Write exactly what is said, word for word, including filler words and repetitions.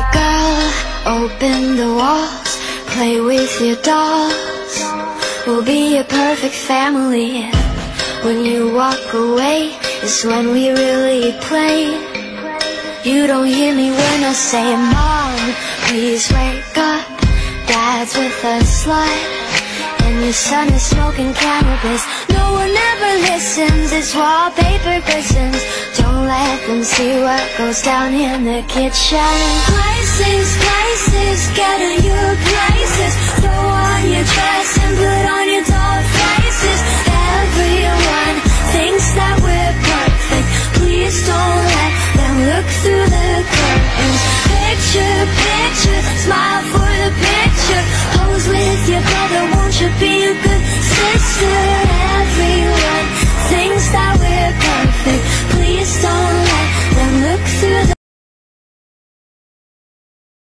girl, open the walls, play with your dolls. We'll be a perfect family. When you walk away is when we really play. You don't hear me when I say, Mom, please wake up. Dad's with a slut, and your son is smoking cannabis. No one ever listens, it's wallpaper glistens. Don't let them see what goes down in the kitchen. Places, places, get in your places. Throw on your dress and put on your doll faces. Everyone thinks that we're perfect. Please don't let them look through the curtains. Picture, picture, smile for the picture. Pose with your brother, won't you be a good sister?